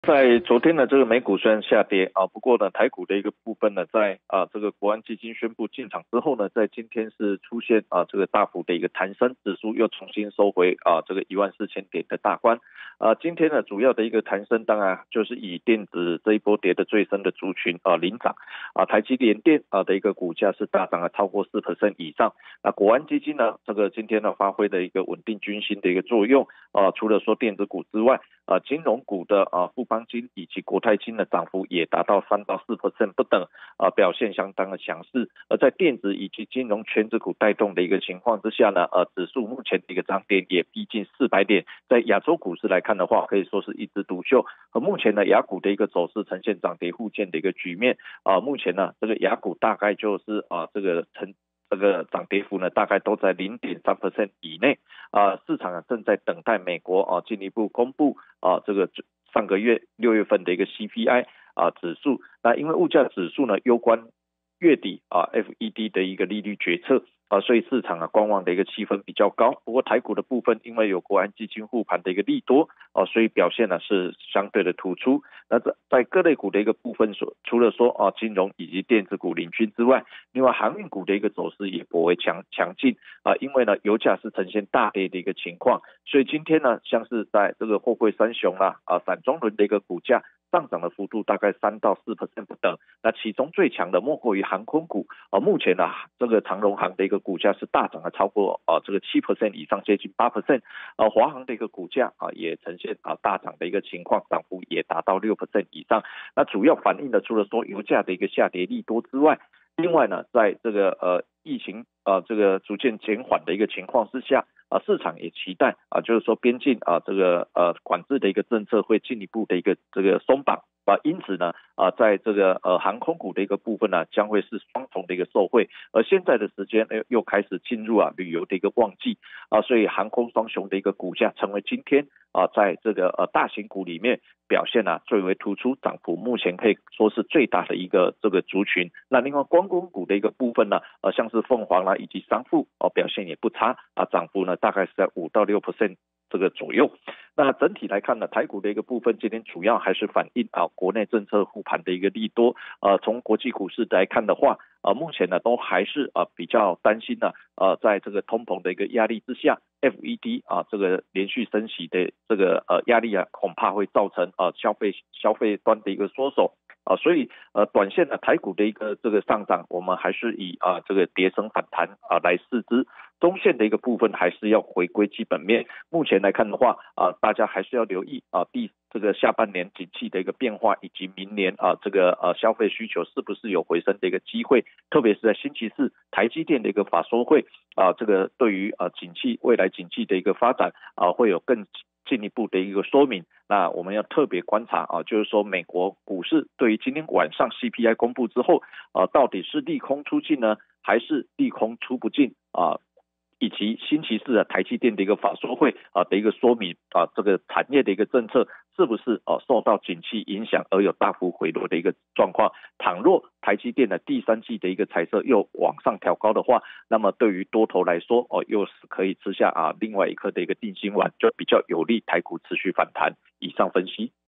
在昨天的这个美股虽然下跌不过呢，台股的一个部分呢，在这个国安基金宣布进场之后呢，在今天是出现这个大幅的一个弹升，指数又重新收回这个14000点的大关。今天呢，主要的一个弹升，当然就是以电子这一波跌的最深的族群领涨台积联电的一个股价是大涨了超过4%以上。那国安基金呢，这个今天呢发挥的一个稳定军心的一个作用除了说电子股之外，金融股的富邦金以及国泰金的涨幅也达到3到4%不等表现相当的强势。而在电子以及金融全指股带动的一个情况之下呢，指数目前的一个涨点也逼近400点。在亚洲股市来看的话，可以说是一枝独秀。目前呢，亚股的一个走势呈现涨跌互见的一个局面目前呢，这个亚股大概就是这个涨跌幅呢，大概都在0.3% 以内市场正在等待美国进一步公布这个上个月6月份的一个 CPI 指数。那因为物价指数呢攸关月底FED 的一个利率决策所以市场观望的一个气氛比较高。不过台股的部分，因为有国安基金护盘的一个利多所以表现呢是相对的突出。那在各类股的一个部分，除了说金融以及电子股领军之外，另外航运股的一个走势也颇为强劲因为呢油价是呈现大跌的一个情况，所以今天呢像是在这个货柜三雄散装轮的一个股价上涨的幅度大概3到4%不等。那其中最强的莫过于航空股目前呢这个长荣航的一个股价是大涨了超过这个7% 以上，接近8%。华航的一个股价也呈现大涨的一个情况，涨幅也达到6% 以上。那主要反映的除了说油价的一个下跌利多之外，另外呢，在这个疫情这个逐渐减缓的一个情况之下市场也期待就是说边境这个管制的一个政策会进一步的一个这个松绑因此呢在这个航空股的一个部分呢将会是双重的一个受惠。而现在的时间又开始进入旅游的一个旺季所以航空双雄的一个股价成为今天在这个大型股里面表现最为突出，涨幅目前可以说是最大的一个这个族群。那另外观光股的一个部分呢像是凤凰以及商富表现也不差涨幅呢大概是在5到6%这个左右。那整体来看呢，台股的一个部分今天主要还是反映国内政策护盘的一个利多。从国际股市来看的话目前呢都还是比较担心在这个通膨的一个压力之下，FED 这个连续升息的这个压力恐怕会造成消费端的一个缩手所以短线台股的一个这个上涨，我们还是以这个跌升反弹来视之。中线的一个部分还是要回归基本面。目前来看的话大家还是要留意这个下半年景气的一个变化，以及明年这个消费需求是不是有回升的一个机会。特别是在星期四台积电的一个法说会这个对于未来景气的一个发展会有更进一步的一个说明。那我们要特别观察就是说美国股市对于今天晚上 CPI 公布之后到底是利空出尽呢，还是利空出不尽以及星期四的台积电的一个法说会的一个说明这个产业的一个政策是不是受到景气影响而有大幅回落的一个状况。倘若台积电的第三季的一个财测又往上调高的话，那么对于多头来说又是可以吃下另外一颗的一个定心丸，就比较有利台股持续反弹。以上分析。